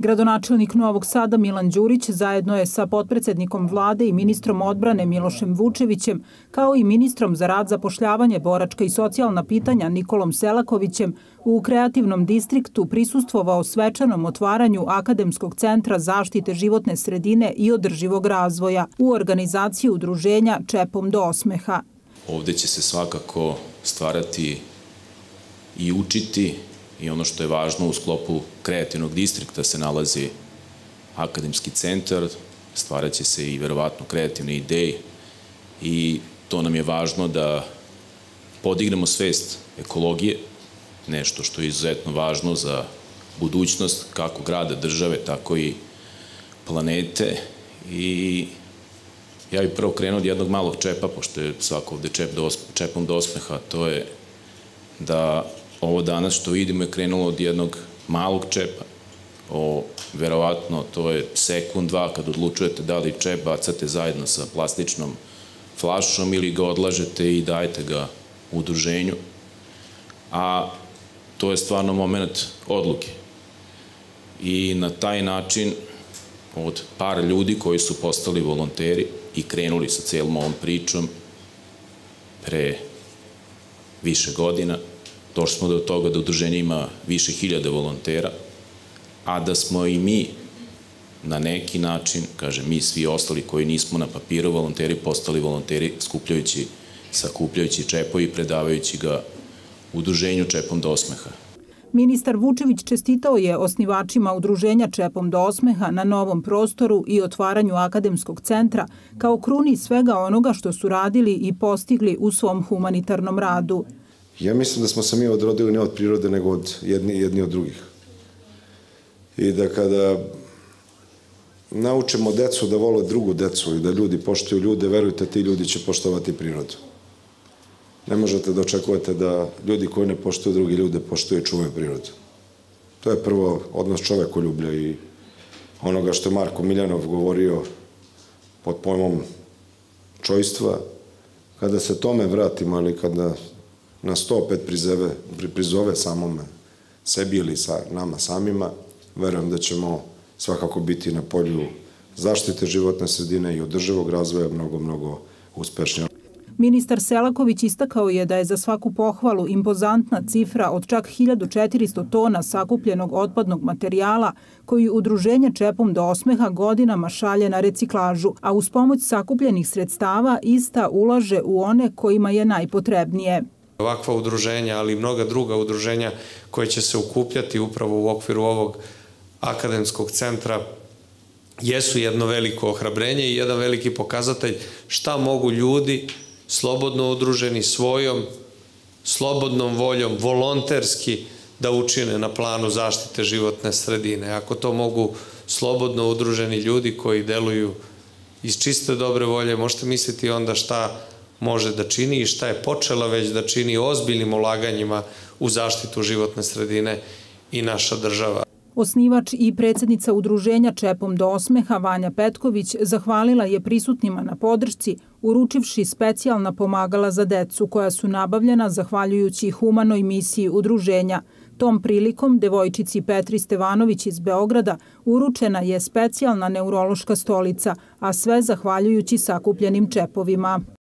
Gradonačelnik Novog Sada Milan Đurić zajedno je sa potpredsednikom vlade i ministrom odbrane Milošem Vučevićem, kao i ministrom za rad, zapošljavanje, boračka i socijalna pitanja Nikolom Selakovićem u kreativnom distriktu prisustvovao svečanom otvaranju Akademskog centra zaštite životne sredine i održivog razvoja u organizaciji udruženja Čepom do osmeha. Ovde će se svakako stvarati i učiti i ono što je važno u sklopu kreativnog distrikta se nalazi akademski centar, stvarat će se i verovatno kreativne ideje i to nam je važno da podignemo svest ekologije, nešto što je izuzetno važno za budućnost kako grada, države, tako i planete. I ja bih prvo krenuo od jednog malog čepa, pošto je svako ovde čepom do osmeha, to je da ovo danas što vidimo je krenulo od jednog malog čepa. Verovatno to je sekund, dva kad odlučujete da li čep bacate zajedno sa plastičnom flašom ili ga odlažete i dajete ga udruženju. A to je stvarno moment odluke. I na taj način od par ljudi koji su postali volonteri i krenuli sa celom ovom pričom pre više godina, došli smo do toga da udruženje ima više hiljada volontera, a da smo i mi na neki način, kažem mi svi ostali koji nismo na papiru volonteri, postali volonteri sakupljajući čepovi i predavajući ga udruženju Čepom do osmeha. Ministar Vučević čestitao je osnivačima udruženja Čepom do osmeha na novom prostoru i otvaranju Akademskog centra kao kruni svega onoga što su radili i postigli u svom humanitarnom radu. Ja mislim da smo se mi odrodili ne od prirode, nego od jedni od drugih. I da kada naučimo decu da vole drugu decu i da ljudi poštuju ljude, verujte, ti ljudi će poštovati prirodu. Ne možete da očekujete da ljudi koji ne poštuju drugi ljude poštuju i čuvaju prirodu. To je prvo odnos čovekoljublja i onoga što je Marko Miljanov govorio pod pojmom čojstva. Kada se tome vratimo ili kada nas to opet prizove samome sebi ili nama samima, verujem da ćemo svakako biti na polju zaštite životne sredine i održivog razvoja mnogo uspešnije. Ministar Selaković istakao je da je za svaku pohvalu impozantna cifra od čak 1400 tona sakupljenog otpadnog materijala koji udruženje Čepom do osmeha godinama šalje na reciklažu, a uz pomoć sakupljenih sredstava ista ulaže u one kojima je najpotrebnije. Ovakva udruženja, ali i mnoga druga udruženja koje će se okupljati upravo u okviru ovog akademskog centra jesu jedno veliko ohrabrenje i jedan veliki pokazatelj šta mogu ljudi slobodno udruženi svojom slobodnom voljom, volonterski da učine na planu zaštite životne sredine. Ako to mogu slobodno udruženi ljudi koji deluju iz čiste dobre volje, možete misliti onda šta može da čini i šta je počela već da čini ozbiljnim ulaganjima u zaštitu životne sredine i naša država. Osnivač i predsjednica udruženja Čepom do osmeha Vanja Petković zahvalila je prisutnima na podršci, uručivši specijalna pomagala za decu koja su nabavljena zahvaljujući humanoj misiji udruženja. Tom prilikom devojčici Petri Stevanović iz Beograda uručena je specijalna neurološka stolica, a sve zahvaljujući sakupljenim čepovima.